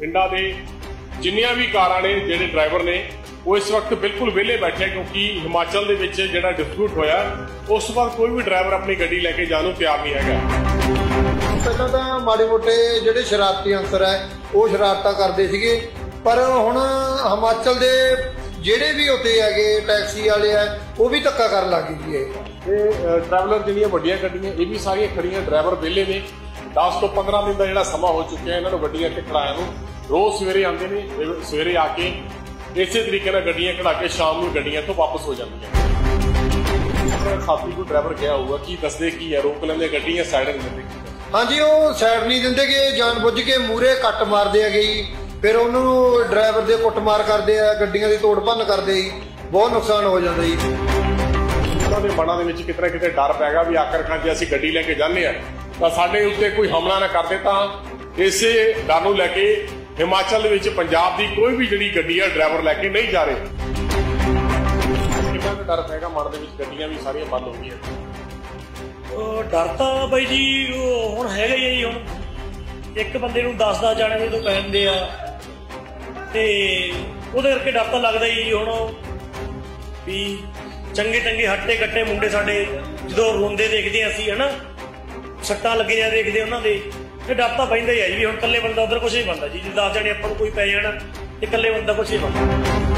बठिंडा के जिन्नियां भी कारां ने जिहड़े ड्राइवर ने वो इस वक्त बिल्कुल वेले बैठे क्योंकि हिमाचल दे विच जिहड़ा डिस्प्यूट होया उस वक्त कोई भी ड्राइवर अपनी गड्डी लैके जाने को तैयार नहीं है। पहलां तां माड़े मोटे जिहड़े शरारती अंसर है वो शरारतां करदे सीगे, पर हुण हिमाचल दे जिहड़े भी उत्ते हैगे टैक्सी वाले है वो भी धक्का करन लग गए जी। ट्रैवलर जिहड़ियां वड्डियां गड्डियां ये भी सारियां खड़ियां, ड्राइवर वेले ने 10 ਤੋਂ 15 दिन का जिहड़ा समा हो चुका है इन्हां नूं गड्डियां इत्थे खड़ाया नूं। रोज़ सवेरे आते हैं, सवेरे आके इसे तरीके नाल गड्डियां खड़ा के शाम नूं गड्डियां इत्थों वापस हो जांदियां। साथी कोई ड्राइवर गया होगा की दसदे की है, रोक लैंदे गड्डियां साइड नहीं दिंदे। हाँ जी, वो साइड नहीं दिंदे कि जानबुझ के मूहरे कट मारदे है जी, फिर उन्होंने ड्राइवर दे कुटमार करदे आ, गड्डियां दी तोड़ भन्न करदे जी, बहुत नुकसान हो जाता जी। उन्हां दे मनां दे विच किते ना किते डर पै गया भी आखिरकार जे असीं गड्डी लैके जांदे आ ਤਾਂ ਸਾਡੇ ਉੱਤੇ ਕੋਈ ਹਮਲਾ ਨਾ ਕਰਦੇ ਤਾਂ ਇਸੇ ਡਰ ਨੂੰ ਲੈ ਕੇ ਹਿਮਾਚਲ ਦੇ ਵਿੱਚ ਪੰਜਾਬ ਦੀ ਕੋਈ ਵੀ ਜਿਹੜੀ ਗੱਡੀ ਆ ਡਰਾਈਵਰ ਲੈ ਕੇ ਨਹੀਂ ਜਾ ਰਹੇ। ਕਿੰਨਾ ਕੁ ਡਰ ਪੈਗਾ ਮਨ ਦੇ ਵਿੱਚ, ਗੱਡੀਆਂ ਵੀ ਸਾਰੀਆਂ ਬੰਦ ਹੋ ਗਈਆਂ। ਡਰ ਤਾਂ ਬਾਈ ਜੀ ਹੁਣ ਹੈਗਾ ਹੀ ਆ ਜੀ। ਹੁਣ ਇੱਕ ਬੰਦੇ ਨੂੰ 10 ਜਾਣੇ ਦੇ ਤੋਂ ਪੈਂਦੇ ਆ ਤੇ ਉਹਦੇ ਕਰਕੇ ਡਰ ਤਾਂ ਲੱਗਦਾ ਹੀ ਹੁਣ ਵੀ ਚੰਗੇ ਚੰਗੇ ਹੱਟੇ ਕੱਟੇ ਮੁੰਡੇ ਸਾਡੇ ਜਦੋਂ ਰੋਂਦੇ ਦੇਖਦੇ ਆ ਅਸੀਂ ਹਨਾ, ਸੱਟਾਂ ਲੱਗੀਆਂ ਦੇਖਦੇ ਉਹਨਾਂ ਦੇ ਤੇ ਡਰ ਤਾਂ ਪੈਂਦਾ ਹੀ ਆ ਜੀ। ਹੁਣ ਇਕੱਲੇ ਬੰਦਾ ਉਧਰ ਕੁਛ ਨਹੀਂ ਬਣਦਾ ਜੀ, ਜੇ 10 ਜਣੇ ਆਪਾਂ ਨੂੰ ਕੋਈ ਪੈ ਜਾਣਾ ਤੇ ਇਕੱਲੇ ਬੰਦਾ ਕੁਛ ਨਹੀਂ ਬਣਦਾ।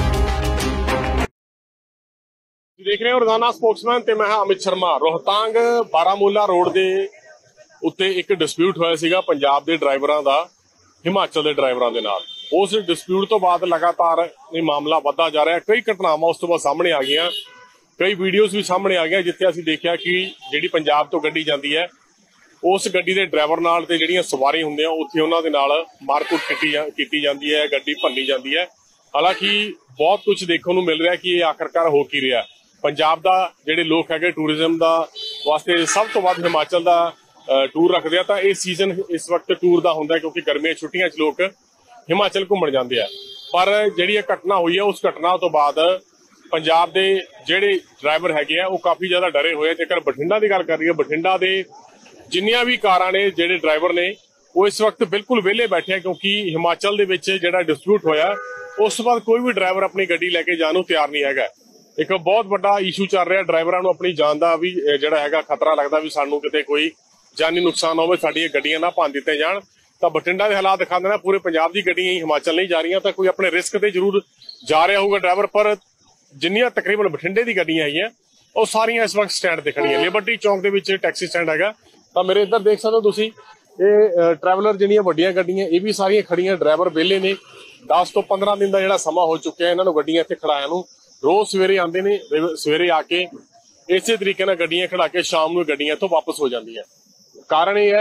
ਦੇਖ ਰਹੇ ਹੋ ਰੋਜ਼ਾਨਾ ਸਪੋਕਸਮੈਨ ਤੇ ਮੈਂ ਹਾਂ ਅਮਿਤ ਸ਼ਰਮਾ। ਰੋਹਤਾਂਗ ਬਾਰਾਮੂਲਾ ਰੋਡ ਦੇ ਉੱਤੇ ਇੱਕ ਡਿਸਪਿਊਟ ਹੋਇਆ ਸੀਗਾ ਪੰਜਾਬ ਦੇ ਡਰਾਈਵਰਾਂ ਦਾ ਹਿਮਾਚਲ ਦੇ ਡਰਾਈਵਰਾਂ ਦੇ ਨਾਲ। ਉਸ ਡਿਸਪਿਊਟ ਤੋਂ ਬਾਅਦ ਲਗਾਤਾਰ ਇਹ ਮਾਮਲਾ ਵੱਧਦਾ ਜਾ ਰਿਹਾ। ਕਈ ਘਟਨਾਵਾਂ ਉਸ ਤੋਂ ਬਾਅਦ ਸਾਹਮਣੇ ਆ ਗਈਆਂ, ਕਈ ਵੀਡੀਓਜ਼ ਵੀ ਸਾਹਮਣੇ ਆ ਗਈਆਂ ਜਿੱਥੇ ਅਸੀਂ ਦੇਖਿਆ ਕਿ ਜਿਹੜੀ ਪੰਜਾਬ ਤੋਂ ਗੱਡੀ ਜਾਂਦੀ ਹੈ ਉਸ ਗੱਡੀ ਦੇ ਡਰਾਈਵਰ ਨਾਲ ਤੇ ਜਿਹੜੀਆਂ ਸਵਾਰੀ ਹੁੰਦੇ ਆ ਉੱਥੇ ਉਹਨਾਂ ਦੇ ਨਾਲ ਮਾਰਕੁੱਟ ਕੀਤੀ ਜਾਂਦੀ ਹੈ, ਗੱਡੀ ਭੰਨੀ ਜਾਂਦੀ ਹੈ। ਹਾਲਾਂਕਿ ਬਹੁਤ ਕੁਝ ਦੇਖਣ ਨੂੰ ਮਿਲ ਰਿਹਾ ਕਿ ਇਹ ਆਖਰਕਾਰ ਹੋ ਕੀ ਰਿਹਾ। ਪੰਜਾਬ ਦਾ ਜਿਹੜੇ ਲੋਕ ਹੈਗੇ ਟੂਰਿਜ਼ਮ ਦਾ ਵਾਸਤੇ ਸਭ ਤੋਂ ਵੱਧ ਹਿਮਾਚਲ ਦਾ ਟੂਰ ਰੱਖਦੇ ਆ, ਤਾਂ ਇਹ ਸੀਜ਼ਨ ਇਸ ਵਕਤ ਟੂਰ ਦਾ ਹੁੰਦਾ ਕਿਉਂਕਿ ਗਰਮੀਆਂ ਛੁੱਟੀਆਂ 'ਚ ਲੋਕ ਹਿਮਾਚਲ ਘੁੰਮਣ ਜਾਂਦੇ ਆ। ਪਰ ਜਿਹੜੀ ਇਹ ਘਟਨਾ ਹੋਈ ਹੈ ਉਸ ਘਟਨਾ ਤੋਂ ਬਾਅਦ ਪੰਜਾਬ ਦੇ ਜਿਹੜੇ ਡਰਾਈਵਰ ਹੈਗੇ ਆ ਉਹ ਕਾਫੀ ਜ਼ਿਆਦਾ ਡਰੇ ਹੋਏ ਆ। ਜੇਕਰ ਬਠਿੰਡਾ ਦੀ ਗੱਲ ਕਰ ਰਹੀ ਹੈ, ਬਠਿੰਡਾ ਦੇ ਜਿੰਨੀਆਂ ਵੀ ਕਾਰਾਂ ਨੇ ਜਿਹੜੇ ਡਰਾਈਵਰ ਨੇ ਉਹ ਇਸ ਵਕਤ ਬਿਲਕੁਲ ਵਿਹਲੇ ਬੈਠੇ ਆ ਕਿਉਂਕਿ ਹਿਮਾਚਲ ਦੇ ਵਿੱਚ ਜਿਹੜਾ ਡਿਸਪਿਊਟ ਹੋਇਆ ਉਸ ਤੋਂ ਬਾਅਦ ਕੋਈ ਵੀ ਡਰਾਈਵਰ ਆਪਣੀ ਗੱਡੀ ਲੈ ਕੇ ਜਾਣ ਨੂੰ ਤਿਆਰ ਨਹੀਂ ਹੈਗਾ। ਇੱਕ ਬਹੁਤ ਵੱਡਾ ਇਸ਼ੂ ਚੱਲ ਰਿਹਾ, ਡਰਾਈਵਰਾਂ ਨੂੰ ਆਪਣੀ ਜਾਨ ਦਾ ਵੀ ਜਿਹੜਾ ਹੈਗਾ ਖਤਰਾ ਲੱਗਦਾ ਵੀ ਸਾਨੂੰ ਕਿਤੇ ਕੋਈ ਜਾਨੀ ਨੁਕਸਾਨ ਹੋਵੇ, ਸਾਡੀਆਂ ਗੱਡੀਆਂ ਨਾ ਭੰਨ ਦਿੱਤੇ ਜਾਣ। ਤਾਂ ਬਠਿੰਡਾ ਦੇ ਹਾਲਾਤ ਦਿਖਾਉਂਦੇ ਨੇ ਪੂਰੇ ਪੰਜਾਬ ਦੀ ਗੱਡੀਆਂ ਹੀ ਹਿਮਾਚਲ ਨਹੀਂ ਜਾ ਰਹੀਆਂ, ਤਾਂ ਕੋਈ ਆਪਣੇ ਰਿਸਕ ਤੇ ਜ਼ਰੂਰ ਜਾ ਰਿਹਾ ਹੋਊਗਾ ਡਰਾਈਵਰ। ਪਰ ਜਿੰਨੀਆਂ ਤਕਰੀਬਨ ਬਠਿੰਡੇ ਦੀ ਗੱਡੀਆਂ ਹੈਗੀਆਂ ਉਹ ਸਾਰੀਆਂ ਇਸ ਵਕਤ ਸਟੈਂਡ ਤੇ ਖੜੀਆਂ। ਲਿਬਰਟੀ ਚੌਂਕ ਦੇ ਵਿੱਚ ਟੈਕਸੀ ਸਟੈਂਡ ਹੈਗਾ, ਤਾਂ ਮੇਰੇ ਇੱਧਰ ਦੇਖ ਸਕਦੇ ਹੋ ਤੁਸੀਂ ਇਹ ਟਰੈਵਲਰ ਜਿਹੜੀਆਂ ਵੱਡੀਆਂ ਗੱਡੀਆਂ ਇਹ ਵੀ ਸਾਰੀਆਂ ਖੜੀਆਂ, ਡਰਾਈਵਰ ਵਿਹਲੇ ਨੇ। 10 ਤੋਂ 15 ਦਿਨ ਦਾ ਜਿਹੜਾ ਸਮਾਂ ਹੋ ਚੁੱਕਿਆ ਇਹਨਾਂ ਨੂੰ ਗੱਡੀਆਂ ਇੱਥੇ ਖੜਾਇਆ ਨੂੰ। ਰੋਜ਼ ਸਵੇਰੇ ਆਉਂਦੇ ਨੇ, ਸਵੇਰੇ ਆ ਕੇ ਇਸੇ ਤਰੀਕੇ ਨਾਲ ਗੱਡੀਆਂ ਖੜਾ ਕੇ ਸ਼ਾਮ ਨੂੰ ਗੱਡੀਆਂ ਇੱਥੋਂ ਵਾਪਸ ਹੋ ਜਾਂਦੀਆਂ। ਕਾਰਨ ਇਹ ਹੈ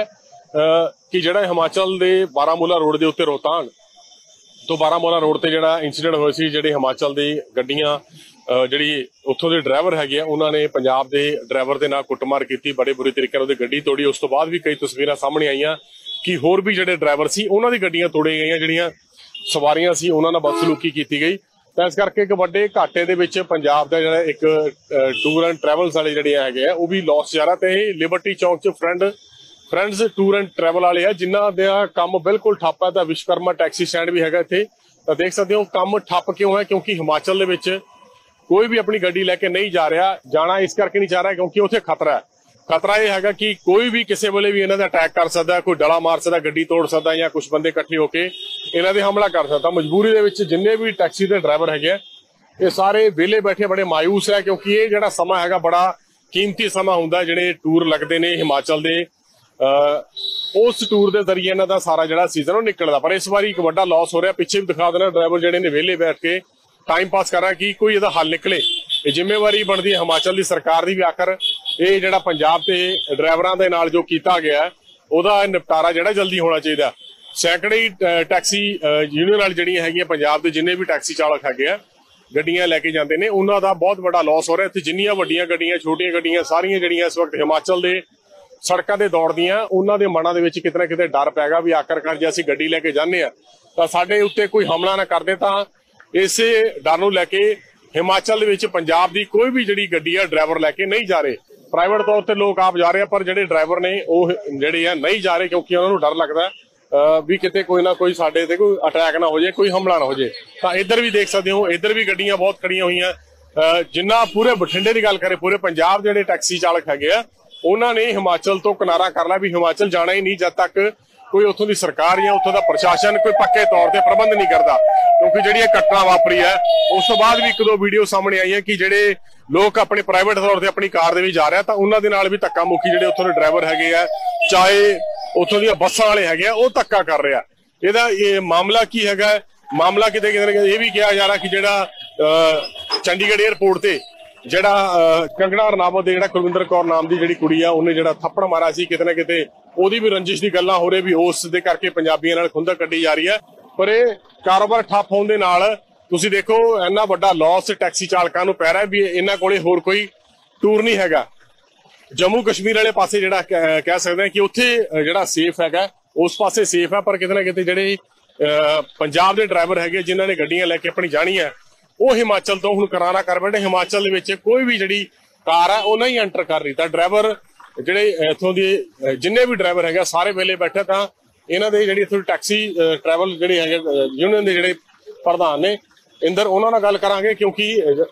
ਕਿ ਜਿਹੜਾ ਹਿਮਾਚਲ ਦੇ ਬਾਰਾਮੂਲਾ ਰੋਡ ਦੇ ਉੱਤੇ ਰੋਹਤਾਂਗ ਤੋਂ ਬਾਰਾਮੂਲਾ ਰੋਡ ਤੇ ਜਿਹੜਾ ਇੰਸੀਡੈਂਟ ਹੋਇਆ ਸੀ, ਜਿਹੜੇ ਹਿਮਾਚਲ ਦੀ ਗੱਡੀਆਂ ਜਿਹੜੀ ਉੱਥੋਂ ਦੇ ਡਰਾਈਵਰ ਹੈਗੇ ਆ ਉਹਨਾਂ ਨੇ ਪੰਜਾਬ ਦੇ ਡਰਾਈਵਰ ਦੇ ਨਾਲ ਕੁੱਟਮਾਰ ਕੀਤੀ, ਬੜੇ ਬੁਰੇ ਤਰੀਕੇ ਨਾਲ ਉਹਦੀ ਗੱਡੀ ਤੋੜੀ। ਉਸ ਤੋਂ ਬਾਅਦ ਵੀ ਕਈ ਤਸਵੀਰਾਂ ਸਾਹਮਣੇ ਆਈਆਂ ਕਿ ਹੋਰ ਵੀ ਜਿਹੜੇ ਡਰਾਈਵਰ ਸੀ ਉਹਨਾਂ ਦੀ ਗੱਡੀਆਂ ਤੋੜੀਆਂ ਗਈਆਂ, ਜਿਹੜੀਆਂ ਸਵਾਰੀਆਂ ਸੀ ਉਹਨਾਂ ਨਾਲ ਬਦਸਲੂਕੀ ਕੀਤੀ ਗਈ। ਤਾਂ ਇਸ ਕਰਕੇ ਇੱਕ ਵੱਡੇ ਘਾਟੇ ਦੇ ਵਿੱਚ ਪੰਜਾਬ ਦਾ ਜਿਹੜਾ ਇੱਕ ਟੂਰ ਐਂਡ ਟਰੈਵਲਸ ਵਾਲੇ ਜਿਹੜੇ ਹੈਗੇ ਆ ਉਹ ਵੀ ਲਾਸ ਜਾ ਰਿਹਾ। ਤੇ ਇਹ ਲਿਬਰਟੀ ਚੌਂਕ 'ਚ ਫਰੈਂਡਸ ਟੂਰ ਐਂਡ ਟਰੈਵਲ ਵਾਲੇ ਆ ਜਿਨ੍ਹਾਂ ਦਾ ਕੰਮ ਬਿਲਕੁਲ ਠੱਪ ਹੈ। ਤਾਂ ਵਿਸ਼ਵਕਰਮਾ ਟੈਕਸੀ ਸਟੈਂਡ ਵੀ ਹੈਗਾ ਇੱਥੇ, ਤਾਂ ਦੇਖ ਸਕਦੇ ਹੋ ਕੰਮ ਠੱਪ ਕਿਉਂ ਹੈ ਕਿਉਂਕਿ ਹਿਮਾਚਲ ਦੇ ਵਿੱਚ ਕੋਈ ਵੀ ਆਪਣੀ ਗੱਡੀ ਲੈ ਕੇ ਨਹੀਂ ਜਾ ਰਿਹਾ। ਜਾਣਾ ਇਸ ਕਰਕੇ ਨਹੀਂ ਚਾਹ ਰਿਹਾ ਕਿਉਂਕਿ ਉੱਥੇ ਖਤਰਾ ਹੈ। ਖਤਰਾ ਇਹ ਹੈਗਾ ਕਿ ਕੋਈ ਵੀ ਕਿਸੇ ਵੇਲੇ ਵੀ ਇਹਨਾਂ ਦਾ ਅਟੈਕ ਕਰ ਸਕਦਾ, ਕੋਈ ਡਲਾ ਮਾਰ ਸਕਦਾ, ਗੱਡੀ ਤੋੜ ਸਕਦਾ ਜਾਂ ਕੁਝ ਬੰਦੇ ਇਕੱਠੇ ਹੋ ਕੇ ਇਹਨਾਂ ਦੇ ਹਮਲਾ ਕਰ ਸਕਦਾ। ਮਜਬੂਰੀ ਦੇ ਵਿੱਚ ਜਿੰਨੇ ਵੀ ਟੈਕਸੀ ਦੇ ਡਰਾਈਵਰ ਹੈਗੇ ਆ ਇਹ ਸਾਰੇ ਵਿਹਲੇ ਬੈਠੇ ਬੜੇ ਮਾਯੂਸ ਹੈ ਕਿਉਂਕਿ ਇਹ ਜਿਹੜਾ ਸਮਾਂ ਹੈਗਾ ਬੜਾ ਕੀਮਤੀ ਸਮਾਂ ਹੁੰਦਾ। ਜਿਹੜੇ ਟੂਰ ਲੱਗਦੇ ਨੇ ਹਿਮਾਚਲ ਦੇ ਉਸ ਟੂਰ ਦੇ ਜ਼ਰੀਏ ਇਹਨਾਂ ਦਾ ਸਾਰਾ ਜਿਹੜਾ ਸੀਜ਼ਨ ਉਹ ਨਿਕਲਦਾ। ਪਰ ਇਸ ਵਾਰੀ ਇੱਕ ਵੱਡਾ ਲਾਸ ਹੋ ਰਿਹਾ। ਪਿੱਛੇ ਵੀ ਦਿਖਾ ਦੇਣਾ ਡਰਾਈਵਰ ਜਿਹੜੇ ਨੇ ਵਿਹਲੇ ਬੈਠ ਕੇ ਟਾਈਮ ਪਾਸ ਕਰ ਰਿਹਾ ਕਿ ਕੋਈ ਇਹਦਾ ਹੱਲ ਨਿਕਲੇ। ਇਹ ਜ਼ਿੰਮੇਵਾਰੀ ਬਣਦੀ ਹੈ ਹਿਮਾਚਲ ਦੀ ਸਰਕਾਰ ਦੀ ਵੀ। ਆਖਰ ਇਹ ਜਿਹੜਾ ਪੰਜਾਬ ਤੇ ਡਰਾਈਵਰਾਂ ਦੇ ਨਾਲ ਜੋ ਕੀਤਾ ਗਿਆ ਉਹਦਾ ਨਿਪਟਾਰਾ ਜਿਹੜਾ ਜਲਦੀ ਹੋਣਾ ਚਾਹੀਦਾ। ਸੈਂਕੜੇ ਟੈਕਸੀ ਯੂਨੀਅਨ ਵਾਲੀ ਜਿਹੜੀਆਂ ਹੈਗੀਆਂ ਪੰਜਾਬ ਦੇ ਜਿੰਨੇ ਵੀ ਟੈਕਸੀ ਚਾਲਕ ਹੈਗੇ ਆ ਗੱਡੀਆਂ ਲੈ ਕੇ ਜਾਂਦੇ ਨੇ ਉਹਨਾਂ ਦਾ ਬਹੁਤ ਵੱਡਾ ਲਾਸ ਹੋ ਰਿਹਾ। ਇੱਥੇ ਜਿੰਨੀਆਂ ਵੱਡੀਆਂ ਗੱਡੀਆਂ ਛੋਟੀਆਂ ਗੱਡੀਆਂ ਸਾਰੀਆਂ ਜਿਹੜੀਆਂ ਇਸ ਵਕਤ ਹਿਮਾਚਲ ਦੇ ਸੜਕਾਂ ਤੇ ਦੌੜਦੀਆਂ ਉਹਨਾਂ ਦੇ ਮਨਾਂ ਦੇ ਵਿੱਚ ਕਿਤੇ ਨਾ ਕਿਤੇ ਡਰ ਪੈਗਾ ਵੀ ਆਖਰਕਾਰ ਜੇ ਅਸੀਂ ਗੱਡੀ ਲੈ ਕੇ ਜਾਂਦੇ ਆ ਤਾਂ ਸਾਡੇ ਉੱਤੇ ਕੋਈ ਹਮਲਾ ਨਾ ਕਰਦੇ। ਤਾਂ ਇਸੇ ਡਰ ਨੂੰ ਲੈ ਕੇ ਹਿਮਾਚਲ ਦੇ ਵਿੱਚ ਪੰਜਾਬ ਦੀ ਕੋਈ ਵੀ ਜਿਹੜੀ ਗੱਡੀ ਆ ਡਰਾਈਵਰ ਲੈ ਕੇ ਨਹੀਂ ਜਾ ਰਹੇ। ਪ੍ਰਾਈਵੇਟ ਤੌਰ ਤੇ ਲੋਕ ਆਪ ਜਾ ਰਹੇ ਆ ਪਰ ਜਿਹੜੇ ਡਰਾਈਵਰ ਨੇ ਉਹ ਜਿਹੜੇ ਆ ਨਹੀਂ ਜਾ ਰਹੇ ਕਿਉਂਕਿ ਉਹਨਾਂ ਨੂੰ ਡਰ ਲੱਗਦਾ ਵੀ ਕਿਤੇ ਕੋਈ ਨਾ ਕੋਈ ਸਾਡੇ ਤੇ ਕੋਈ ਅਟੈਕ ਨਾ ਹੋ ਜਾਏ, ਕੋਈ ਹਮਲਾ ਨਾ ਹੋ ਜਾਏ। ਤਾਂ ਇੱਧਰ ਵੀ ਦੇਖ ਸਕਦੇ ਹੋ, ਇੱਧਰ ਵੀ ਗੱਡੀਆਂ ਬਹੁਤ ਖੜੀਆਂ ਹੋਈਆਂ। ਜਿੰਨਾ ਪੂਰੇ ਬਠਿੰਡੇ ਦੀ ਗੱਲ ਕਰੇ, ਪੂਰੇ ਪੰਜਾਬ ਜਿਹੜੇ ਟੈਕਸੀ ਚਾਲਕ ਹੈਗੇ ਆ, ਉਹਨਾਂ ਨੇ ਹਿਮਾਚਲ ਤੋਂ ਕਿਨਾਰਾ ਕਰ ਲਿਆ ਵੀ ਹਿਮਾਚਲ ਜਾਣਾ ਹੀ ਨਹੀਂ ਜਦ ਤੱਕ ਕੋਈ ਉੱਥੋਂ ਦੀ ਸਰਕਾਰ ਜਾਂ ਉੱਥੋਂ ਦਾ ਪ੍ਰਸ਼ਾਸਨ ਕੋਈ ਪੱਕੇ ਤੌਰ ਤੇ ਪ੍ਰਬੰਧ ਨਹੀਂ ਕਰਦਾ। ਕਿਉਂਕਿ ਜਿਹੜੀ ਇਹ ਘਟਨਾ ਵਾਪਰੀ ਹੈ, ਉਸ ਤੋਂ ਬਾਅਦ ਵੀ ਇੱਕ ਦੋ ਵੀਡੀਓ ਸਾਹਮਣੇ ਆਈਆਂ ਕਿ ਜਿਹੜੇ ਲੋਕ ਆਪਣੇ ਪ੍ਰਾਈਵੇਟ ਤੌਰ ਤੇ ਆਪਣੀ ਕਾਰ ਦੇ ਵਿੱਚ ਜਾ ਰਿਹਾ, ਤਾਂ ਉਹਨਾਂ ਦੇ ਨਾਲ ਵੀ ਧੱਕਾ ਮੁੱਕੀ ਜਿਹੜੇ ਉੱਥੋਂ ਦੇ ਡਰਾਈਵਰ ਹੈਗੇ ਆ, ਚਾਹੇ ਉੱਥੋਂ ਦੀਆਂ ਬੱਸਾਂ ਵਾਲੇ ਹੈਗੇ ਆ, ਉਹ ਧੱਕਾ ਕਰ ਰਿਹਾ। ਇਹਦਾ ਇਹ ਮਾਮਲਾ ਕੀ ਹੈਗਾ? ਮਾਮਲਾ ਕਿਤੇ ਇਹ ਵੀ ਕਿਹਾ ਜਾ ਰਿਹਾ ਕਿ ਜਿਹੜਾ ਚੰਡੀਗੜ੍ਹ 에ਅਰਪੋਰਟ ਤੇ ਜਿਹੜਾ ਕੰਗਣਾ ਰਣਾਵਤ ਦੇ ਜਿਹੜਾ ਕੁਲਵਿੰਦਰ ਕੌਰ ਨਾਮ ਦੀ ਜਿਹੜੀ ਕੁੜੀ ਆ, ਉਹਨੇ ਜਿਹੜਾ ਥੱਪੜ ਮਾਰਿਆ ਸੀ, ਕਿਤੇ ਨਾ ਕਿਤੇ ਉਹਦੀ ਵੀ ਰੰਜਿਸ਼ ਦੀ ਗੱਲਾਂ ਹੋ ਰਹੀ ਵੀ ਉਸ ਦੇ ਕਰਕੇ ਪੰਜਾਬੀਆਂ ਨਾਲ ਖੁੰਦਕ ਕੱਢੀ ਜਾ ਰਹੀ ਹੈ। ਪਰ ਇਹ ਕਾਰੋਬਾਰ ਠੱਪ ਹੋਣ ਦੇ ਨਾਲ ਤੁਸੀਂ ਦੇਖੋ ਇੰਨਾ ਵੱਡਾ ਲਾਸ ਟੈਕਸੀ ਚਾਲਕਾਂ ਨੂੰ ਪੈ ਰਿਹਾ ਵੀ ਇਹਨਾਂ ਕੋਲੇ ਹੋਰ ਕੋਈ ਟੂਰ ਨਹੀਂ ਹੈਗਾ। ਜੰਮੂ ਕਸ਼ਮੀਰ ਵਾਲੇ ਪਾਸੇ ਜਿਹੜਾ ਕਹਿ ਸਕਦੇ ਹਾਂ ਕਿ ਉੱਥੇ ਜਿਹੜਾ ਸੇਫ ਹੈਗਾ, ਉਸ ਪਾਸੇ ਸੇਫ ਹੈ, ਪਰ ਕਿਤੇ ਨਾ ਕਿਤੇ ਜਿਹੜੇ ਪੰਜਾਬ ਦੇ ਡਰਾਈਵਰ ਹੈਗੇ ਜਿਨ੍ਹਾਂ ਨੇ ਗੱਡੀਆਂ ਲੈ ਕੇ ਆਪਣੀ ਜਾਣੀ ਹੈ, ਉਹ ਹਿਮਾਚਲ ਤੋਂ ਹੁਣ ਕਿਨਾਰਾ ਕਰ ਬੈਠੇ। ਹਿਮਾਚਲ ਦੇ ਵਿੱਚ ਕੋਈ ਵੀ ਜਿਹੜੀ ਕਾਰ ਹੈ ਉਹ ਨਹੀਂ ਐਂਟਰ ਕਰ ਰਹੀ। ਤਾਂ ਡਰਾਈਵਰ ਜਿਹੜੇ ਇੱਥੋਂ ਦੇ ਜਿੰਨੇ ਵੀ ਡਰਾਈਵਰ ਹੈਗੇ ਸਾਰੇ ਵੇਲੇ ਬੈਠੇ। ਤਾਂ ਇਹਨਾਂ ਦੇ ਜਿਹੜੀ ਇੱਥੋਂ ਟੈਕਸੀ ਟਰੈਵਲ ਜਿਹੜੇ ਹੈਗੇ ਯੂਨੀਅਨ ਦੇ ਜਿਹੜੇ ਪ੍ਰਧਾਨ ਨੇ ਇੰਦਰ, ਉਹਨਾਂ ਨਾਲ ਗੱਲ ਕਰਾਂਗੇ ਕਿਉਂਕਿ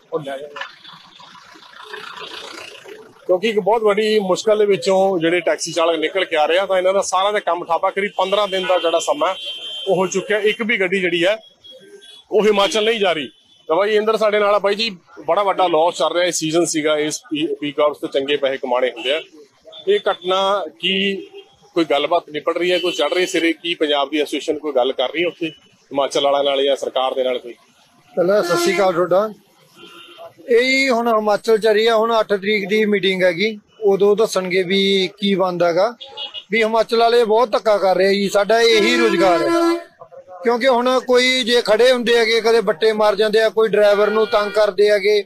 ਇੱਕ ਬਹੁਤ ਵੱਡੀ ਮੁਸ਼ਕਲ ਦੇ ਵਿੱਚੋਂ ਜਿਹੜੇ ਟੈਕਸੀ ਚਾਲਕ ਨਿਕਲ ਕੇ ਆ ਰਹੇ ਆ। ਤਾਂ ਇਹਨਾਂ ਦਾ ਸਾਰਾ ਦਾ ਕੰਮ ਠਾਪਾ ਕਰੀਬ 15 ਦਿਨ ਦਾ ਜਿਹੜਾ ਸਮਾਂ ਉਹ ਹੋ ਚੁੱਕਿਆ। ਇੱਕ ਵੀ ਗੱਡੀ ਜਿਹੜੀ ਹੈ ਉਹ ਹਿਮਾਚਲ ਨਹੀਂ ਜਾ ਰਹੀ। ਤਾਂ ਬਾਈ ਇੰਦਰ ਸਾਡੇ ਨਾਲ ਆ। ਬਾਈ ਜੀ, ਬੜਾ ਵੱਡਾ ਲਾਸ ਚੱਲ ਰਿਹਾ, ਸੀਜ਼ਨ ਸੀਗਾ, ਇਸ ਪੀਕ ਆਵਰਸ ਤੇ ਚੰਗੇ ਪੈਸੇ ਕਮਾਣੇ ਹੁੰਦੇ ਆ। ਇਹ ਘਟਨਾ ਕੀ ਕੋਈ ਗੱਲਬਾਤ ਨਿਪਟ ਰਹੀ ਹੈ, ਕੋਈ ਚੜ ਰਹੀ ਸਿਰੇ? ਕੀ ਪੰਜਾਬ ਦੀ ਐਸੋਸੀਏਸ਼ਨ ਕੋਈ ਗੱਲ ਕਰ ਰਹੀ ਹੈ ਉੱਥੇ ਹਿਮਾਚਲ ਵਾਲਿਆਂ ਨਾਲ ਜਾਂ ਸਰਕਾਰ ਦੇ ਨਾਲ ਕੋਈ? ਪਹਿਲਾਂ ਸਤਿ ਸ਼੍ਰੀ ਅਕਾਲ ਤੁਹਾਡਾ। ਇਹ ਹੁਣ ਹਿਮਾਚਲ ਚ ਰਹੀ ਆ। ਹੁਣ 8 ਤਰੀਕ ਦੀ ਮੀਟਿੰਗ ਹੈਗੀ, ਉਦੋਂ ਦੱਸਣਗੇ ਵੀ ਕੀ ਬਣਦਾ ਹੈਗਾ। ਵੀ ਹਿਮਾਚਲ ਵਾਲੇ ਬਹੁਤ ਧੱਕਾ ਕਰ ਰਹੇ ਜੀ, ਸਾਡਾ ਇਹੀ ਰੁਜ਼ਗਾਰ ਹੈ। ਕਿਉਂਕਿ ਹੁਣ ਕੋਈ ਜੇ ਖੜੇ ਹੁੰਦੇ ਹੈਗੇ, ਕਦੇ ਬੱਟੇ ਮਾਰ ਜਾਂਦੇ ਆ, ਕੋਈ ਡਰਾਈਵਰ ਨੂੰ ਤੰਗ ਕਰਦੇ ਹੈਗੇ,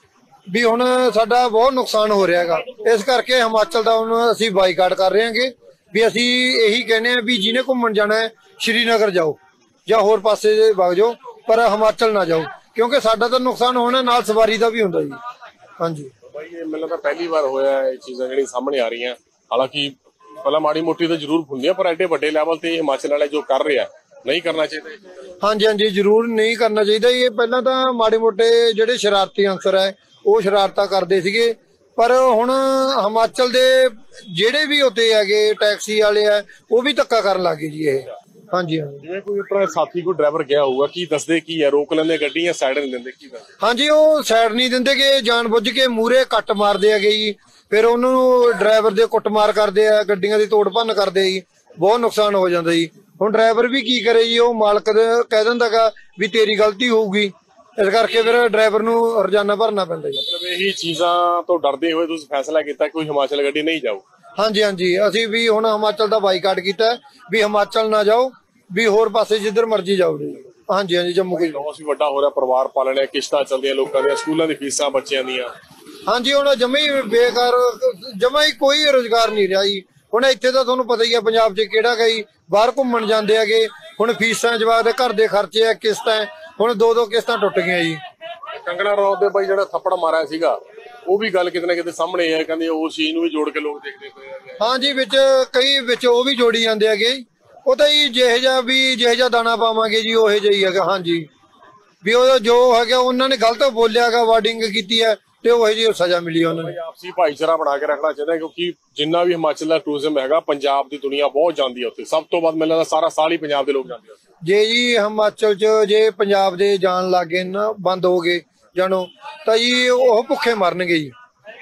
ਵੀ ਹੁਣ ਸਾਡਾ ਬਹੁਤ ਨੁਕਸਾਨ ਹੋ ਰਿਹਾ ਹੈਗਾ। ਇਸ ਕਰਕੇ ਹਿਮਾਚਲ ਦਾ ਹੁਣ ਅਸੀਂ ਬਾਈਕਾਟ ਕਰ ਰਹੇ ਹਾਂਗੇ। ਵੀ ਅਸੀਂ ਇਹੀ ਕਹਿੰਦੇ ਆ ਵੀ ਜਿਹਨੇ ਘੁੰਮਣ ਜਾਣਾ ਹੈ ਸ਼੍ਰੀਨਗਰ ਜਾਓ ਜਾਂ ਹੋਰ ਪਾਸੇ ਵਗ ਜਾਓ, ਪਰ ਹਿਮਾਚਲ ਨਾ ਜਾਓ, ਕਿਉਂਕਿ ਸਾਡਾ ਤਾਂ ਨੁਕਸਾਨ ਹੋਣਾ, ਨਾਲ ਸਵਾਰੀ ਦਾ ਵੀ ਹੁੰਦਾ ਜੀ। ਹਾਂਜੀ ਬਾਈ, ਇਹ ਮੈਨੂੰ ਤਾਂ ਪਹਿਲੀ ਵਾਰ ਹੋਇਆ ਇਹ ਚੀਜ਼ਾਂ ਜਿਹੜੀਆਂ ਸਾਹਮਣੇ ਆ ਰਹੀਆਂ। ਹਾਲਾਂਕਿ ਪਹਿਲਾਂ ਮਾੜੀ ਮੋਟੀ ਤਾਂ ਜ਼ਰੂਰ ਹੁੰਦੀਆਂ, ਪਰ ਐਡੇ ਵੱਡੇ ਲੈਵਲ ਤੇ ਹਿਮਾਚਲ ਵਾਲੇ ਜੋ ਕਰ ਰਿਹਾ ਨਹੀਂ ਕਰਨਾ ਚਾਹੀਦਾ। ਹਾਂਜੀ, ਜ਼ਰੂਰ ਨਹੀਂ ਕਰਨਾ ਚਾਹੀਦਾ। ਇਹ ਪਹਿਲਾਂ ਤਾਂ ਮਾੜੇ ਮੋਟੇ ਜਿਹੜੇ ਸ਼ਰਾਰਤੀ ਅਨਸਰ ਹੈ ਉਹ ਸ਼ਰਾਰਤਾਂ ਕਰਦੇ ਸੀਗੇ, ਪਰ ਹੁਣ ਹਿਮਾਚਲ ਦੇ ਜਿਹੜੇ ਵੀ ਉੱਤੇ ਹੈਗੇ ਟੈਕਸੀ ਵਾਲੇ ਆ, ਉਹ ਵੀ ਧੱਕਾ ਕਰਨ ਲੱਗੇ ਜੀ ਇਹ। ਹਾਂਜੀ ਜਿਵੇਂ ਕੋਈ ਆਪਣਾ ਸਾਥੀ ਕੋਈ ਡਰਾਈਵਰ ਗਿਆ ਹੋਊਗਾ, ਕੀ ਦੱਸਦੇ ਕੀ ਹੈ? ਰੋਕ ਲੈਂਦੇ ਗੱਡੀ ਜਾਂ ਸਾਈਡ ਨਹੀਂ ਦਿੰਦੇ, ਕੀ ਦੱਸਦੇ? ਹਾਂਜੀ, ਉਹ ਸਾਈਡ ਨਹੀਂ ਦਿੰਦੇ ਕਿ ਜਾਣ ਬੁੱਝ ਕੇ ਮੂਹਰੇ ਕੱਟ ਮਾਰਦੇ ਹੈਗੇ ਜੀ। ਫਿਰ ਉਹਨੂੰ ਡਰਾਈਵਰ ਦੇ ਕੁੱਟਮਾਰ ਕਰਦੇ ਆ, ਗੱਡੀਆਂ ਦੀ ਤੋੜ ਭੰਨ ਕਰਦੇ ਜੀ, ਬਹੁਤ ਨੁਕਸਾਨ ਹੋ ਜਾਂਦਾ ਜੀ। ਹੁਣ ਡਰਾਈਵਰ ਵੀ ਕੀ ਕਰੇ ਜੀ, ਉਹ ਮਾਲਕ ਕਹਿ ਦਿੰਦਾ ਗਾ ਵੀ ਤੇਰੀ ਗਲਤੀ ਹੋਊਗੀ, ਇਸ ਕਰਕੇ ਫਿਰ ਡਰਾਈਵਰ ਨੂੰ ਰੋਜ਼ਾਨਾ ਭਰਨਾ ਪੈਂਦਾ ਜੀ। ਮਤਲਬ ਇਹੀ ਚੀਜ਼ਾਂ ਤੋਂ ਡਰਦੇ ਹੋਏ ਤੁਸੀਂ ਫੈਸਲਾ ਕੀਤਾ ਕੋਈ ਹਿਮਾਚਲ ਗੱਡੀ ਨਹੀਂ ਜਾਊ? ਹਾਂਜੀ, ਅਸੀਂ ਵੀ ਹੁਣ ਹਿਮਾਚਲ ਦਾ ਬਾਈਕਾਟ ਕੀਤਾ ਵੀ ਹਿਮਾਚਲ ਨਾ ਜਾਓ, ਵੀ ਹੋਰ ਪਾਸੇ ਜਿੱਧਰ ਮਰਜ਼ੀ ਜਾਓ ਜੀ। ਹਾਂਜੀ, ਜੰਮੂ ਕਸ਼ਮੀਰ ਲਾਸ ਵੀ ਵੱਡਾ ਹੋ ਰਿਹਾ, ਪਰਿਵਾਰ ਪਾਲਣੇ, ਕਿਸ਼ਤਾਂ ਚੱਲਦੀਆਂ ਲੋਕਾਂ ਦੀਆਂ, ਸਕੂਲਾਂ ਦੀ ਫੀਸਾਂ ਬੱਚਿਆਂ ਦੀਆਂ। ਹਾਂਜੀ, ਹੁਣ ਜਮਾ ਹੀ ਬੇਕਾਰ, ਜਮਾ ਹੀ ਕੋਈ ਰੁਜ਼ਗਾਰ ਨਹੀਂ ਰਿਹਾ ਜੀ। ਹੁਣ ਇੱਥੇ ਤਾਂ ਤੁਹਾਨੂੰ ਪਤਾ ਹੀ ਆ ਪੰਜਾਬ 'ਚ ਕਿਹੜਾ ਗਈ, ਬਾਹਰ ਘੁੰਮਣ ਜਾਂਦੇ ਹੈਗੇ। ਹੁਣ ਫੀਸਾਂ ਜਵਾਬ ਦੇ ਘਰ ਦੇ ਖਰਚੇ ਆ, ਕਿਸ਼ਤਾਂ, ਹੁਣ 2 ਕਿਸ਼ਤਾਂ ਟੁੱਟ ਗਈਆਂ ਜੀ। ਕੰਗਣਾ ਰਣੌਤ ਦੇ ਬਾਈ ਜਿਹੜਾ ਥੱਪੜ ਮਾਰਿਆ ਸੀਗਾ, ਉਹ ਵੀ ਗੱਲ ਕਿਤੇ ਨਾ ਕਿਤੇ ਸਾਹਮਣੇ ਆ। ਕਹਿੰਦੇ ਉਸ ਚੀਜ਼ ਨੂੰ ਵੀ ਜੋੜ ਕੇ ਲੋਕ ਦੇਖਦੇ ਪਏ ਆ। ਹਾਂਜੀ, ਵਿੱਚ ਉਹ ਵੀ ਜੋੜੀ ਜਾਂਦੇ ਹੈਗੇ। ਉਹ ਤਾਂ ਜੀ ਜਿਹੇ ਜਿਹਾ ਦਾਣਾ ਪਾਵਾਂਗੇ ਜੀ ਉਹੇ ਜਿਹਾ ਹੀ ਹੈਗਾ। ਹਾਂਜੀ, ਵੀ ਉਹ ਜੋ ਹੈਗਾ ਉਹਨਾਂ ਨੇ ਗਲਤ ਬੋਲਿਆ ਹੈਗਾ, ਵਾਰਡਿੰਗ ਕੀਤੀ ਹੈ, ਤੇ ਉਹ ਜਿਹੀ ਸਜ਼ਾ ਮਿਲੀ ਉਹਨਾਂ ਨੂੰ। ਆਪਸੀ ਭਾਈਚਾਰਾ ਬਣਾ ਕੇ ਰੱਖਣਾ ਚਾਹੀਦਾ, ਕਿਉਂਕਿ ਜਿੰਨਾ ਵੀ ਹਿਮਾਚਲ ਦਾ ਟੂਰਿਜ਼ਮ ਹੈਗਾ, ਪੰਜਾਬ ਦੀ ਦੁਨੀਆ ਬਹੁਤ ਜਾਂਦੀ ਹੈ ਉੱਥੇ। ਸਭ ਤੋਂ ਵੱਧ ਮੈਨੂੰ ਲੱਗਦਾ ਸਾਰਾ ਸਾਲ ਹੀ ਪੰਜਾਬ ਦੇ ਲੋਕ ਜਾਂਦੇ ਆ। ਜੇ ਜੀ ਹਿਮਾਚਲ 'ਚ ਜੇ ਪੰਜਾਬ ਦੇ ਜਾਣ ਲੱਗੇ ਨਾ, ਬੰਦ ਹੋ ਗਏ ਜਾਣੋ, ਤਾਂ ਜੀ ਉਹ ਭੁੱਖੇ ਮਰਨਗੇ ਜੀ।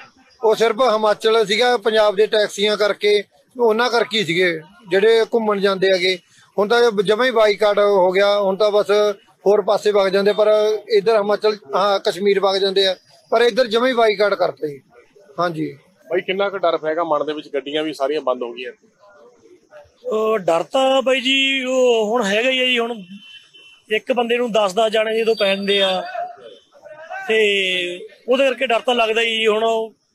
ਉਹ ਸਿਰਫ ਹਿਮਾਚਲ ਸੀਗਾ ਪੰਜਾਬ ਦੇ ਟੈਕਸੀਆਂ ਕਰਕੇ, ਉਹਨਾਂ ਕਰਕੇ ਹੀ ਸੀਗੇ ਜਿਹੜੇ ਘੁੰਮਣ ਜਾਂਦੇ ਹੈਗੇ। ਹੁਣ ਤਾਂ ਜਮਾਂ ਹੀ ਬਾਈਕਾਟ ਹੋ ਗਿਆ, ਹੁਣ ਤਾਂ ਬਸ ਹੋਰ ਪਾਸੇ ਵਗ ਜਾਂਦੇ, ਪਰ ਇੱਧਰ ਹਿਮਾਚਲ ਕਸ਼ਮੀਰ ਵਗ ਜਾਂਦੇ ਆ, ਪਰ ਇੱਧਰ ਜਮਾਂ ਹੀ ਬਾਈਕਾਟ ਕਰਤੇ ਜੀ। ਹਾਂਜੀ ਬਾਈ, ਕਿੰਨਾ ਕੁ ਡਰ ਪੈਗਾ ਮਨ ਦੇ ਵਿੱਚ? ਗੱਡੀਆਂ ਵੀ ਸਾਰੀਆਂ ਬੰਦ ਹੋ ਗਈਆਂ। ਡਰ ਤਾਂ ਬਾਈ ਜੀ ਉਹ ਹੁਣ ਹੈਗਾ ਹੀ ਆ ਜੀ। ਹੁਣ ਇੱਕ ਬੰਦੇ ਨੂੰ 10 ਜਾਣੇ ਜਦੋਂ ਪੈਂਦੇ ਆ, ਤੇ ਉਹਦੇ ਕਰਕੇ ਡਰ ਤਾਂ ਲੱਗਦਾ ਹੀ। ਹੁਣ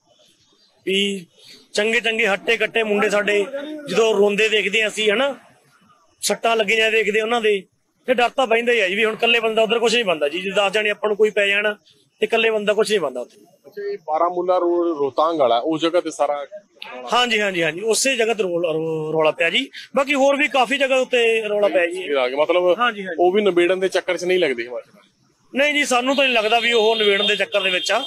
ਵੀ ਚੰਗੇ ਹੱਟੇ ਕੱਟੇ ਮੁੰਡੇ ਸਾਡੇ ਜਦੋਂ ਰੋਂਦੇ ਦੇਖਦੇ ਆ ਅਸੀਂ, ਹਨਾ, ਸੱਟਾਂ ਲੱਗੀਆਂ ਦੇਖਦੇ ਉਹਨਾਂ ਦੇ, ਤੇ ਡਰ ਤਾਂ ਪੈਂਦਾ ਹੀ ਆ ਜੀ। ਵੀ ਹੁਣ ਇਕੱਲੇ ਬੰਦਾ ਉਧਰ ਕੁਛ ਨਹੀਂ ਬਣਦਾ ਜੀ। ਜੇ 10 ਜਾਣੇ ਆਪਾਂ ਨੂੰ ਕੋਈ ਪੈ ਜਾਣ, ਤੇ ਇਕੱਲੇ ਬੰਦਾ ਕੁਝ ਨਹੀਂ ਬਣਦਾ ਉੱਥੇ। ਅੱਛਾ, ਇਹ ਬਾਰਾਮੂਲਾ ਰੋਡ ਰੋਹਤਾਂਗ ਵਾਲਾ ਉਸ ਜਗ੍ਹਾ ਤੇ ਸਾਰਾ? ਹਾਂਜੀ ਹਾਂਜੀ ਹਾਂਜੀ, ਉਸੇ ਜਗ੍ਹਾ ਤੇ ਰੌਲਾ ਪਿਆ ਜੀ। ਬਾਕੀ ਹੋਰ ਵੀ ਕਾਫੀ ਜਗ੍ਹਾ ਉੱਤੇ ਰੌਲਾ ਪਿਆ ਜੀ। ਮਤਲਬ ਹਾਂਜੀ ਹਾਂਜੀ, ਉਹ ਵੀ ਨਿਬੇੜਨ ਦੇ ਚੱਕਰ 'ਚ ਨਹੀਂ ਲੱਗਦੇ ਹਿਮਾਚਲ? ਨਹੀਂ ਜੀ, ਸਾਨੂੰ ਤਾਂ ਨਹੀਂ ਲੱਗਦਾ ਵੀ ਉਹ ਨਿਬੇੜਨ ਦੇ ਚੱਕਰ ਦੇ ਵਿੱਚ ਆ।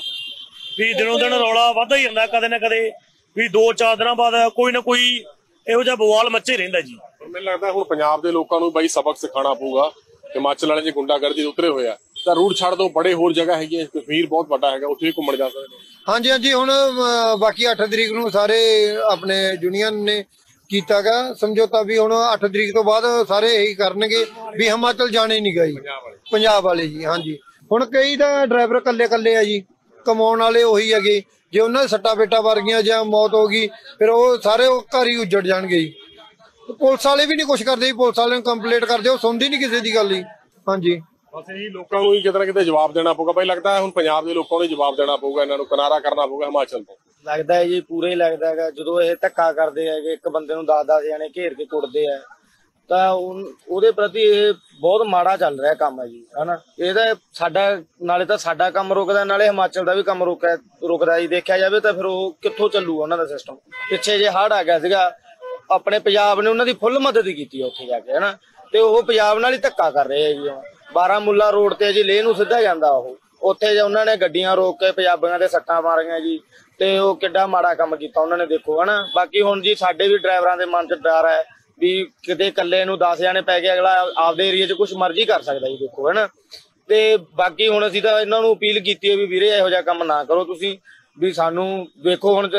ਵੀ ਦਿਨੋਂ ਦਿਨ ਰੌਲਾ ਵੱਧਦਾ ਹੀ ਜਾਂਦਾ, ਕਦੇ ਨਾ ਕਦੇ ਵੀ 2-4 ਦਿਨਾਂ ਬਾਅਦ ਕੋਈ ਨਾ ਕੋਈ ਇਹੋ ਜਿਹਾ ਬਵਾਲ ਮੱਚੇ ਰਹਿੰਦਾ ਜੀ। ਮੈਨੂੰ ਲੱਗਦਾ ਹੁਣ ਪੰਜਾਬ ਦੇ ਲੋਕਾਂ ਨੂੰ ਬਾਈ ਸਬਕ ਸਿਖਾਉਣਾ ਪਊਗਾ। ਹਿਮਾਚਲ ਵਾਲੇ ਜੇ ਗੁੰਡਾਗਰਦੀ ਉਤਰੇ ਹੋਏ ਆ ਤਾਂ ਰੂਟ ਛੱਡ ਦੋ, ਬੜੇ ਹੋਰ ਜਗ੍ਹਾ ਹੈਗੀਆਂ, ਕਸ਼ਮੀਰ ਬਹੁਤ ਵੱਡਾ ਹੈਗਾ, ਉੱਥੇ ਵੀ ਘੁੰਮਣ ਜਾ ਸਕਦੇ ਨੇ। ਹਾਂਜੀ ਹਾਂਜੀ, ਹੁਣ ਬਾਕੀ 8 ਤਰੀਕ ਨੂੰ ਸਾਰੇ ਆਪਣੇ ਯੂਨੀਅਨ ਨੇ ਕੀਤਾ ਗਾ ਸਮਝੌਤਾ ਵੀ ਹੁਣ 8 ਤਰੀਕ ਤੋਂ ਬਾਅਦ ਸਾਰੇ ਇਹੀ ਕਰਨਗੇ ਵੀ ਹਿਮਾਚਲ ਜਾਣੇ ਨਹੀਂ ਗਏ ਪੰਜਾਬ ਵਾਲੇ ਜੀ। ਹਾਂਜੀ, ਹੁਣ ਕਈ ਤਾਂ ਡਰਾਈਵਰ ਕੱਲੇ ਆ ਜੀ, ਕਮਾਉਣ ਵਾਲੇ ਉਹੀ ਹੈਗੇ। ਜੇ ਉਹਨਾਂ ਦੇ ਸੱਟਾ ਬੇਟਾ ਵਰ ਗਈਆਂ ਜਾਂ ਮੌਤ ਹੋ ਗਈ ਫਿਰ ਉਹ ਸਾਰੇ ਘਰ ਹੀ ਉੱਜੜ ਜਾਣਗੇ ਜੀ। ਪੁਲਿਸ ਵਾਲੇ ਵੀ ਨਹੀਂ ਕੁਛ ਕਰਦੇ ਜੀ, ਪੁਲਿਸ ਵਾਲਿਆਂ ਨੂੰ ਕੰਪਲੇਂਟ ਕਰਦੇ, ਉਹ ਸੁਣਦੀ ਨਹੀਂ ਕਿਸੇ ਦੀ ਗੱਲ ਹੀ। ਹਾਂਜੀ, ਬਸ ਇਹੀ ਲੋਕਾਂ ਨੂੰ ਹੀ ਕਿਤੇ ਨਾ ਕਿਤੇ ਜਵਾਬ ਦੇਣਾ ਪਊਗਾ। ਬਾਈ ਲੱਗਦਾ ਹੁਣ ਪੰਜਾਬ ਦੇ ਲੋਕਾਂ ਨੂੰ ਜਵਾਬ ਦੇਣਾ ਪਊਗਾ, ਇਹਨਾਂ ਨੂੰ ਕਿਨਾਰਾ ਕਰਨਾ ਪਊਗਾ ਹਿਮਾਚਲ ਤੋਂ। ਲੱਗਦਾ ਹੈ ਜੀ, ਪੂਰਾ ਹੀ ਲੱਗਦਾ ਹੈਗਾ। ਜਦੋਂ ਇਹ ਧੱਕਾ ਕਰਦੇ ਹੈਗੇ, ਇੱਕ ਬੰਦੇ ਨੂੰ 10-10 ਜਣੇ ਘੇਰ ਕੇ ਕੁੱਟਦੇ ਆ, ਤਾਂ ਉਹਦੇ ਪ੍ਰਤੀ ਇਹ ਬਹੁਤ ਮਾੜਾ ਚੱਲ ਰਿਹਾ ਕੰਮ ਹੈ ਜੀ, ਹਨਾ। ਇਹਦਾ ਸਾਡਾ ਨਾਲੇ ਤਾਂ ਸਾਡਾ ਕੰਮ ਰੁਕਦਾ, ਨਾਲੇ ਹਿਮਾਚਲ ਦਾ ਵੀ ਕੰਮ ਰੁਕਦਾ ਜੀ। ਦੇਖਿਆ ਜਾਵੇ ਤਾਂ ਫਿਰ ਉਹ ਕਿੱਥੋਂ ਚੱਲੂਗਾ ਉਹਨਾਂ ਦਾ ਸਿਸਟਮ। ਪਿੱਛੇ ਜੇ ਹੜ੍ਹ ਆ ਗਿਆ ਸੀਗਾ, ਆਪਣੇ ਪੰਜਾਬ ਨੇ ਉਹਨਾਂ ਦੀ ਫੁੱਲ ਮਦਦ ਕੀਤੀ ਉੱਥੇ ਜਾ ਕੇ, ਹਨਾ। ਤੇ ਉਹ ਪੰਜਾਬ ਨਾਲ ਹੀ ਧੱਕਾ ਕਰ ਰਹੇ ਆ ਜੀ। ਬਾਰਾਮੂਲਾ ਰੋਡ ਤੇ ਜੀ ਲੇਹ ਨੂੰ ਸਿੱਧਾ ਜਾਂਦਾ, ਉਹ ਉੱਥੇ ਜੇ ਉਹਨਾਂ ਨੇ ਗੱਡੀਆਂ ਰੋਕ ਕੇ ਪੰਜਾਬੀਆਂ ਦੇ ਸੱਟਾਂ ਮਾਰੀਆਂ ਜੀ, ਤੇ ਉਹ ਕਿੱਡਾ ਮਾੜਾ ਕੰਮ ਕੀਤਾ ਉਹਨਾਂ ਨੇ, ਦੇਖੋ, ਹਨਾ। ਬਾਕੀ ਹੁਣ ਜੀ ਸਾਡੇ ਵੀ ਡਰਾਈਵਰਾਂ ਦੇ ਮਨ 'ਚ ਡਰ ਹੈ ਵੀ ਕਿਤੇ ਇਕੱਲੇ ਨੂੰ 10 ਜਾਣੇ ਪੈ ਗਏ, ਅਗਲਾ ਆਪਦੇ ਏਰੀਏ 'ਚ ਕੁਛ ਮਰਜ਼ੀ ਕਰ ਸਕਦਾ ਜੀ, ਦੇਖੋ, ਹਨਾ। ਤੇ ਬਾਕੀ ਹੁਣ ਅਸੀਂ ਤਾਂ ਇਹਨਾਂ ਨੂੰ ਅਪੀਲ ਕੀਤੀ ਹੈ ਵੀ ਵੀਰੇ ਇਹੋ ਜਿਹਾ ਕੰਮ ਨਾ ਕਰੋ ਤੁਸੀਂ। ਵੀ ਸਾਨੂੰ ਦੇਖੋ ਹੁਣ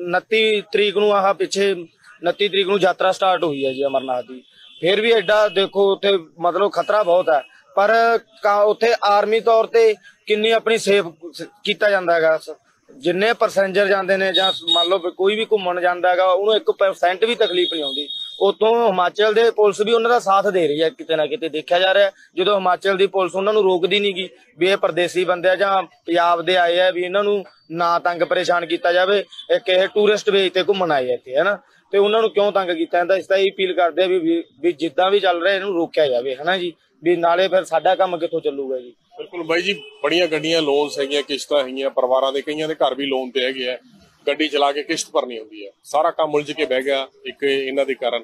29 ਤਰੀਕ ਨੂੰ ਪਿੱਛੇ 29 ਤਰੀਕ ਨੂੰ ਯਾਤਰਾ ਸਟਾਰਟ ਹੋਈ ਹੈ ਜੀ ਅਮਰਨਾਥ ਦੀ। ਫਿਰ ਵੀ ਐਡਾ ਦੇਖੋ ਉੱਥੇ ਮਤਲਬ ਖਤਰਾ ਬਹੁਤ ਹੈ, ਪਰ ਉੱਥੇ ਆਰਮੀ ਤੌਰ ਤੇ ਕਿੰਨੀ ਆਪਣੀ ਸੇਫ ਕੀਤਾ ਜਾਂਦਾ ਹੈਗਾ। ਜਿੰਨੇ ਪੈਸੇਂਜਰ ਜਾਂਦੇ ਨੇ ਜਾਂ ਮੰਨ ਲਓ ਕੋਈ ਵੀ ਘੁੰਮਣ ਜਾਂਦਾ ਹੈਗਾ, ਉਹਨੂੰ 1% ਵੀ ਤਕਲੀਫ ਨਹੀਂ ਆਉਂਦੀ। ਉਤੋਂ ਹਿਮਾਚਲ ਦੇ ਪੁਲਿਸ ਵੀ ਉਹਨਾਂ ਦਾ ਸਾਥ ਦੇ ਰਹੀ ਹੈ, ਕਿਤੇ ਨਾ ਕਿਤੇ ਦੇਖਿਆ ਜਾ ਰਿਹਾ। ਜਦੋਂ ਹਿਮਾਚਲ ਦੀ ਪੁਲਿਸ ਉਹਨਾਂ ਨੂੰ ਰੋਕਦੀ ਨੀ ਗੀ ਵੀ ਇਹ ਪਰਦੇਸੀ ਬੰਦੇ ਆ ਜਾਂ ਪੰਜਾਬ ਦੇ ਆਏ ਆ, ਵੀ ਇਹਨਾਂ ਨੂੰ ਨਾ ਤੰਗ ਪਰੇਸ਼ਾਨ ਕੀਤਾ ਜਾਵੇ। ਇੱਕ ਇਹ ਟੂਰਿਸਟ ਬੇਸ ਤੇ ਘੁੰਮਣ ਆਏ ਇੱਥੇ, ਹਨਾ, ਤੇ ਉਹਨਾਂ ਨੂੰ ਕਿਉਂ ਤੰਗ ਕੀਤਾ ਜਾਂਦਾ। ਇਸ ਤਾਂ ਇਹ ਅਪੀਲ ਕਰਦੇ ਆ ਵੀ ਜਿੱਦਾਂ ਵੀ ਚੱਲ ਰਿਹਾ ਇਹਨੂੰ ਰੋਕਿਆ ਜਾਵੇ, ਹਨਾ ਜੀ। ਵੀ ਨਾਲੇ ਫਿਰ ਸਾਡਾ ਕੰਮ ਕਿੱਥੋਂ ਚੱਲੂਗਾ ਜੀ। ਬਿਲਕੁਲ ਬਾਈ ਜੀ, ਬੜੀਆਂ ਗੱਡੀਆਂ ਲੋਨਸ ਹੈਗੀਆਂ, ਕਿਸ਼ਤਾਂ ਹੈਗੀਆਂ, ਪਰਿਵਾਰਾਂ ਦੇ ਕਈਆਂ ਦੇ ਘਰ ਵੀ ਲੋਨ ਤੇ ਹੈਗੇ ਆ, ਗੱਡੀ ਚਲਾ ਕੇ ਕਿਸ਼ਤ ਭਰਨੀ ਹੁੰਦੀ ਹੈ, ਸਾਰਾ ਕੰਮ ਉਲਝ ਕੇ ਬਹਿ ਗਿਆ ਇੱਕ ਇਹਨਾਂ ਦੇ ਕਾਰਨ।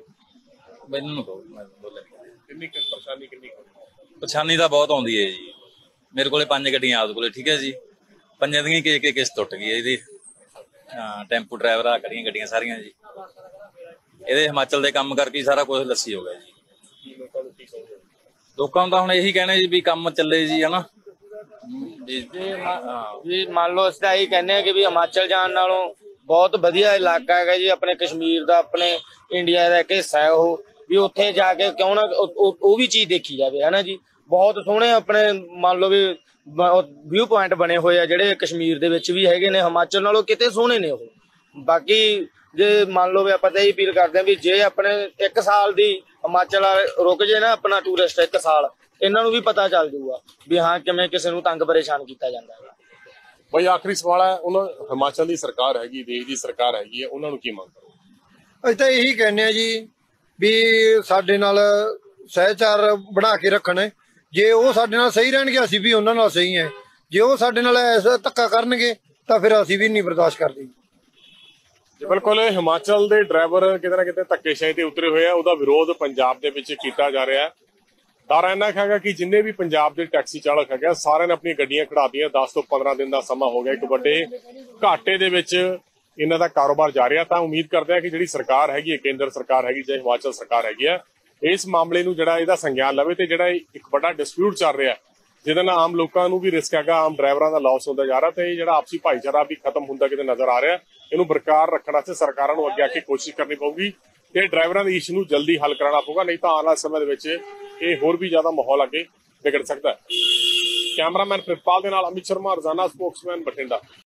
ਮੈਨੂੰ ਕਿੰਨੀ ਪਰੇਸ਼ਾਨੀ ਪਰੇਸ਼ਾਨੀ ਤਾਂ ਬਹੁਤ ਆਉਂਦੀ ਹੈ ਜੀ। ਮੇਰੇ ਕੋਲੇ 5 ਗੱਡੀਆਂ ਆਪਦੇ ਕੋਲੇ, ਠੀਕ ਹੈ ਜੀ। 5 ਦੀਆਂ ਕਿ ਕਿਸ਼ਤ ਟੁੱਟ ਗਈ ਹੈ ਇਹਦੀ। ਹਾਂ, ਟੈਂਪੂ ਡਰਾਈਵਰ ਆ, ਖੜੀਆਂ ਗੱਡੀਆਂ ਸਾਰੀਆਂ ਜੀ। ਇਹਦੇ ਹਿਮਾਚਲ ਦੇ ਕੰਮ ਕਰਕੇ ਸਾਰਾ ਕੁਝ ਲੱਸੀ ਹੋ ਗਿਆ ਜੀ। ਲੋਕਾਂ ਨੂੰ ਤਾਂ ਹੁਣ ਇਹੀ ਕਹਿਣਾ ਜੀ ਵੀ ਕੰਮ ਚੱਲੇ ਜੀ, ਹਨਾ। ਵੀ ਮੰਨ ਲਓ ਅਸੀਂ ਤਾਂ ਇਹੀ ਕਹਿੰਦੇ ਆ ਕਿ ਵੀ ਹਿਮਾਚਲ ਜਾਣ ਨਾਲੋਂ ਬਹੁਤ ਵਧੀਆ ਇਲਾਕਾ ਹੈਗਾ ਜੀ, ਆਪਣੇ ਕਸ਼ਮੀਰ ਦਾ, ਆਪਣੇ ਇੰਡੀਆ ਦਾ ਇੱਕ ਹਿੱਸਾ ਹੈ ਉਹ। ਵੀ ਉੱਥੇ ਜਾ ਕੇ ਕਿਉਂ ਨਾ ਉਹ ਵੀ ਚੀਜ਼ ਦੇਖੀ ਜਾਵੇ, ਹਨਾ ਜੀ। ਬਹੁਤ ਸੋਹਣੇ ਆਪਣੇ ਮੰਨ ਲਓ ਵੀ ਵਿਊ ਪੁਆਇੰਟ ਬਣੇ ਹੋਏ ਆ ਜਿਹੜੇ ਕਸ਼ਮੀਰ ਦੇ ਵਿੱਚ ਵੀ ਹੈਗੇ ਨੇ, ਹਿਮਾਚਲ ਨਾਲੋਂ ਕਿਤੇ ਸੋਹਣੇ ਨੇ ਉਹ। ਬਾਕੀ ਜੇ ਮੰਨ ਲਓ ਵੀ ਆਪਾਂ ਤਾਂ ਇਹ ਅਪੀਲ ਕਰਦੇ ਹਾਂ ਵੀ ਜੇ ਆਪਣੇ 1 ਸਾਲ ਦੀ ਹਿਮਾਚਲ ਰੁਕ ਜੇ ਨਾ ਆਪਣਾ ਟੂਰਿਸਟ 1 ਸਾਲ, ਇਹਨਾਂ ਨੂੰ ਵੀ ਪਤਾ ਚੱਲ ਜਾਊਗਾ ਵੀ ਹਾਂ ਕਿਵੇਂ ਕਿਸੇ ਨੂੰ ਤੰਗ ਪਰੇਸ਼ਾਨ ਕੀਤਾ ਜਾਂਦਾ ਹੈ। ਬਾਈ ਆਖਰੀ ਸਵਾਲ ਹੈ, ਉਹਨਾਂ ਹਿਮਾਚਲ ਦੀ ਸਰਕਾਰ ਹੈਗੀ, ਦੇਸ਼ ਦੀ ਸਰਕਾਰ ਹੈਗੀ ਹੈ, ਉਹਨਾਂ ਨੂੰ ਕੀ ਮੰਗ ਕਰੋ? ਅਸੀਂ ਤਾਂ ਇਹੀ ਕਹਿੰਦੇ ਆ ਜੀ ਵੀ ਸਾਡੇ ਨਾਲ ਸਹਿਚਾਰ ਬਣਾ ਕੇ ਰੱਖਣ। ਜੇ ਉਹ ਸਾਡੇ ਨਾਲ ਸਹੀ ਰਹਿਣਗੇ ਅਸੀਂ ਵੀ ਉਹਨਾਂ ਨਾਲ ਸਹੀ ਹੈ। ਜੇ ਉਹ ਸਾਡੇ ਨਾਲ ਐਸਾ ਧੱਕਾ ਕਰਨਗੇ ਤਾਂ ਫਿਰ ਅਸੀਂ ਵੀ ਨਹੀਂ ਬਰਦਾਸ਼ਤ ਕਰਦੇ। ਬਿਲਕੁਲ, ਹਿਮਾਚਲ ਦੇ ਡਰਾਈਵਰ ਕਿਤੇ ਨਾ ਕਿਤੇ ਧੱਕੇਸ਼ਾਹੀ ਤੇ ਉਤਰੇ ਹੋਏ ਆ, ਉਹਦਾ ਵਿਰੋਧ ਪੰਜਾਬ ਦੇ ਵਿੱਚ ਕੀਤਾ ਜਾ ਰਿਹਾ ਹੈ। ਡਰ ਇੰਨਾ ਹੈਗਾ ਕਿ ਜਿੰਨੇ ਵੀ ਪੰਜਾਬ ਦੇ ਟੈਕਸੀ ਚਾਲਕ ਹੈਗੇ ਸਾਰਿਆਂ ਨੇ ਆਪਣੀਆਂ ਗੱਡੀਆਂ ਖੜਾਤੀਆਂ। 10 ਤੋਂ 15 ਦਿਨ ਦਾ ਸਮਾਂ ਹੋ ਗਿਆ, ਇੱਕ ਵੱਡੇ ਘਾਟੇ ਦੇ ਵਿੱਚ ਇਹਨਾਂ ਦਾ ਕਾਰੋਬਾਰ ਜਾ ਰਿਹਾ। ਤਾਂ ਉਮੀਦ ਕਰਦੇ ਆ ਕਿ ਜਿਹੜੀ ਸਰਕਾਰ ਹੈਗੀ ਹੈ, ਕੇਂਦਰ ਸਰਕਾਰ ਹੈਗੀ ਜਾਂ ਹਿਮਾਚਲ ਸਰਕਾਰ ਹੈਗੀ ਹੈ, ਇਸ ਮਾਮਲੇ ਨੂੰ ਜਿਹੜਾ ਇਹਦਾ ਸੰਗਿਆਨ ਲਵੇ ਤੇ ਜਿਹੜਾ ਇੱਕ ਵੱਡਾ ਡਿਸਪਿਊਟ ਚੱਲ ਰਿਹਾ ਜਿਹਦੇ ਨਾਲ ਆਮ ਲੋਕਾਂ ਨੂੰ ਵੀ ਰਿਸਕ ਹੈਗਾ, ਆਮ ਡਰਾਈਵਰਾਂ ਦਾ ਲਾਸ ਹੁੰਦਾ ਜਾ ਰਿਹਾ, ਤੇ ਜਿਹੜਾ ਆਪਸੀ ਭਾਈਚਾਰਾ ਵੀ ਖਤਮ ਹੁੰਦਾ ਕਿਤੇ ਨਜ਼ਰ ਆ ਰਿਹਾ। ਇਹਨੂੰ ਬਰਕਰਾਰ ਰੱਖਣ ਵਾਸਤੇ ਸਰਕਾਰਾਂ ਨੂੰ ਅੱਗੇ ਆ ਕੇ ਕੋਸ਼ਿਸ਼ ਕਰਨੀ ਪਊਗੀ ਤੇ ਡਰਾਈਵਰਾਂ ਦੇ ਇਸ਼ੂ ਨੂੰ ਜਲਦੀ ਹੱਲ ਕਰਾਉਣਾ ਪਊਗਾ, ਨਹੀਂ ਤਾਂ ਆਉਣ ਵਾਲੇ ਸਮੇਂ ਦੇ ਵਿੱਚ ਇਹ ਹੋਰ ਵੀ ਜ਼ਿਆਦਾ ਮਾਹੌਲ ਅੱਗੇ ਵਿਗੜ ਸਕਦਾ ਹੈ। ਕੈਮਰਾਮੈਨ ਪ੍ਰਿਤਪਾਲ ਦੇ ਨਾਲ ਅਮਿਤ ਸ਼ਰਮਾ, ਰੋਜ਼ਾਨਾ ਸਪੋਕਸਮੈਨ, ਬਠਿੰਡਾ।